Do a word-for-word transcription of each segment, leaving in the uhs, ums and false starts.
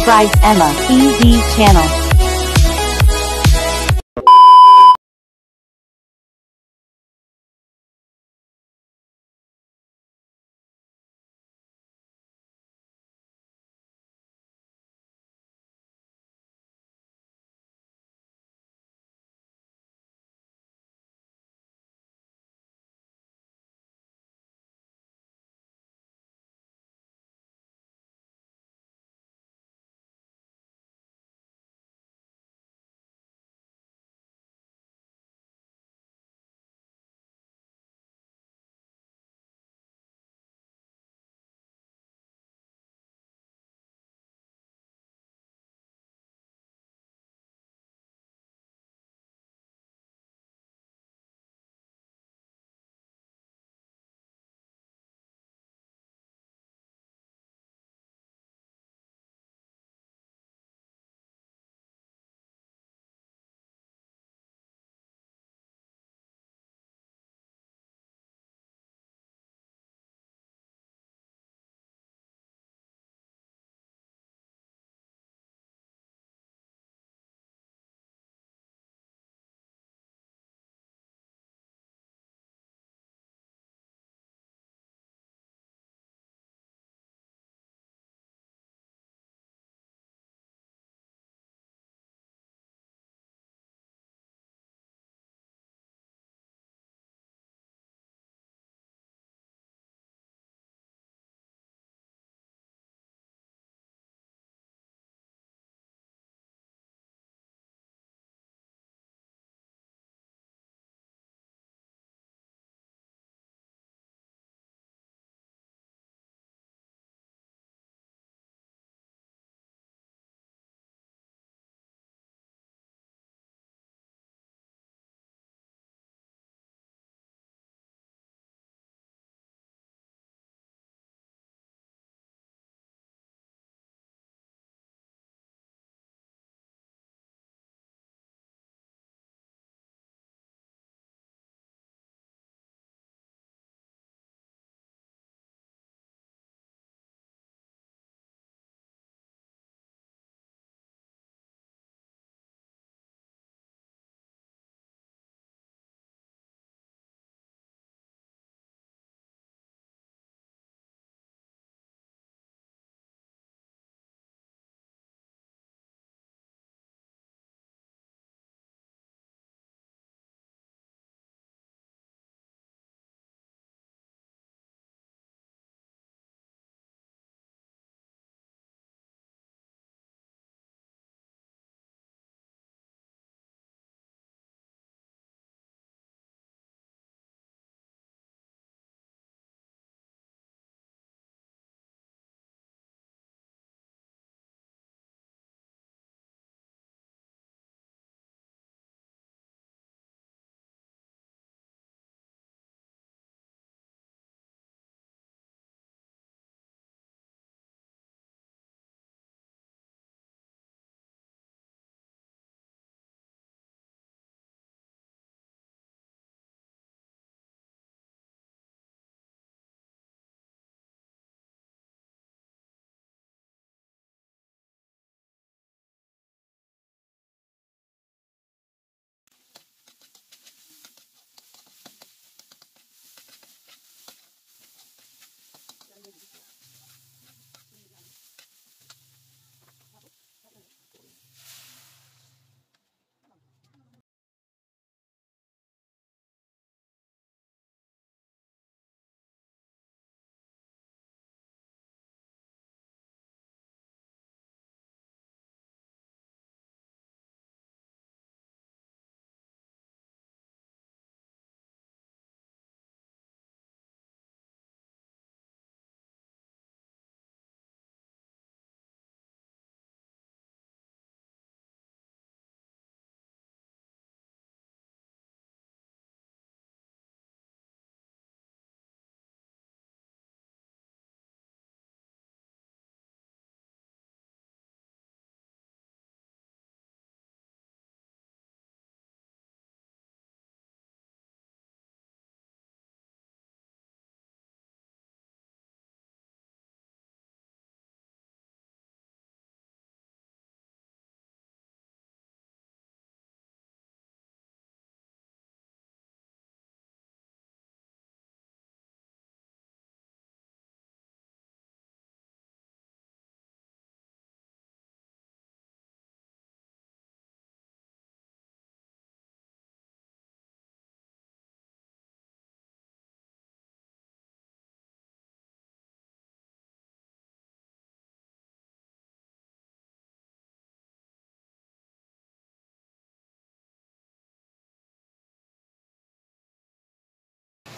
subscribe Emma T V channel.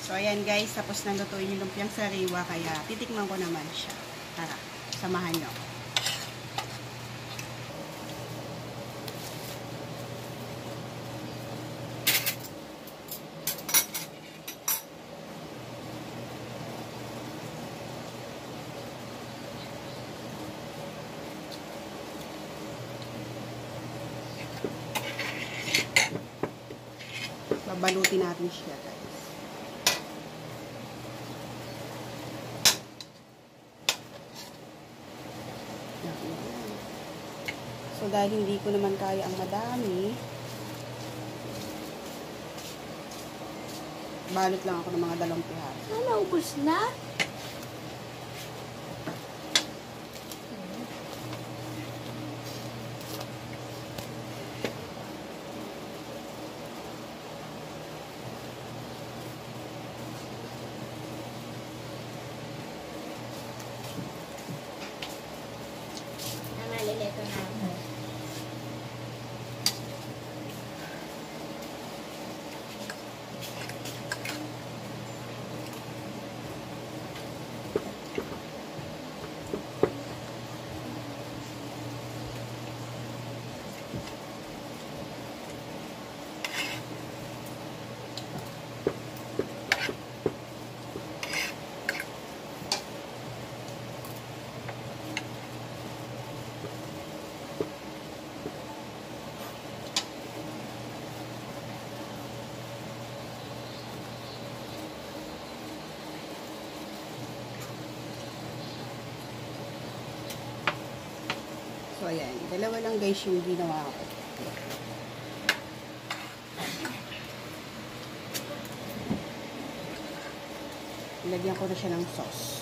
So, ayan guys, tapos na lutuin yung lumpiang sariwa, kaya titikman ko naman siya. Tara, samahan nyo. Babalutin natin siya guys. So, dahil hindi ko naman kaya ang madami, balot lang ako ng mga dalawang pihas. Ano, ubos na? Namalilito na ako. So, ayan. Dalawa lang guys yung ginawa ko. Ilagyan ko na siya ng sauce.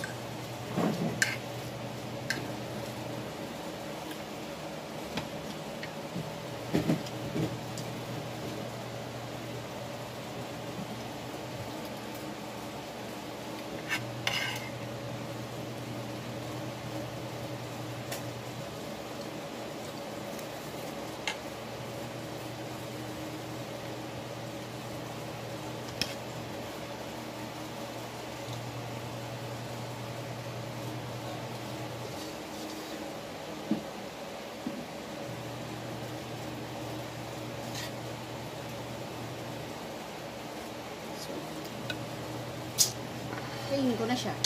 Kainin ko na siya.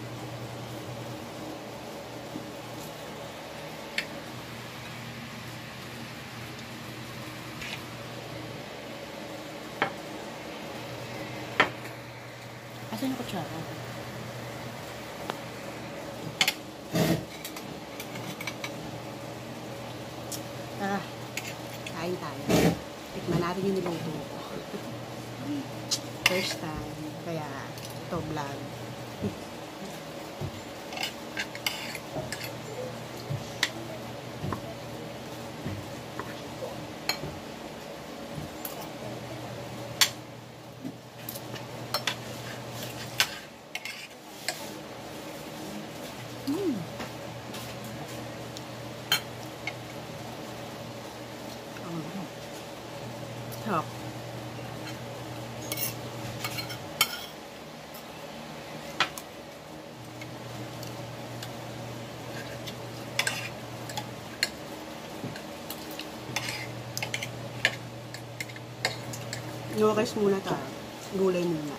Asan yung kutsara? Tara, kain tayo. Tikman natin yung niluto ko. First time, kaya ito vlog. Mm. Oh. Sarap. Nuwakas muna tayo. Gulay muna.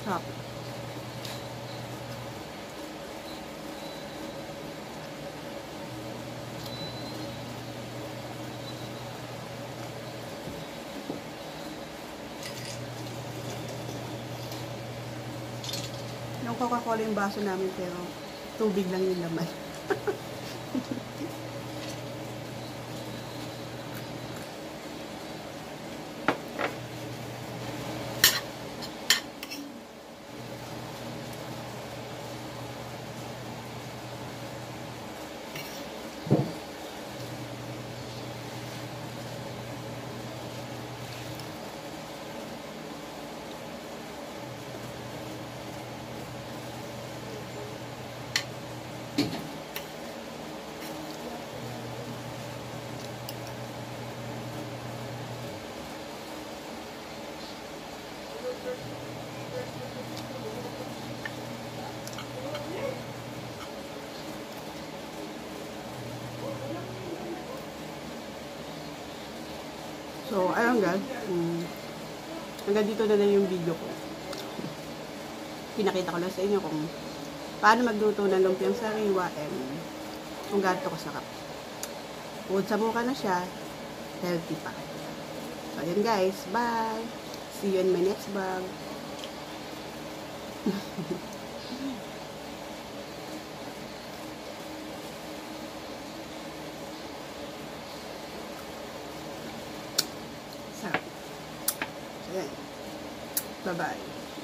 Sarap. Yung Coca-Cola yung baso namin pero tubig lang yung laman. So, ayun guys. Um, hanggang dito na lang yung video ko. Pinakita ko lang sa inyo kung paano magluto ng lumpiang sariwa and kung gaano kasarap. Bukod sa mukha na siya, healthy pa. So, ayun guys. Bye! See you in my next vlog. Sarap. So, ayan. Bye-bye.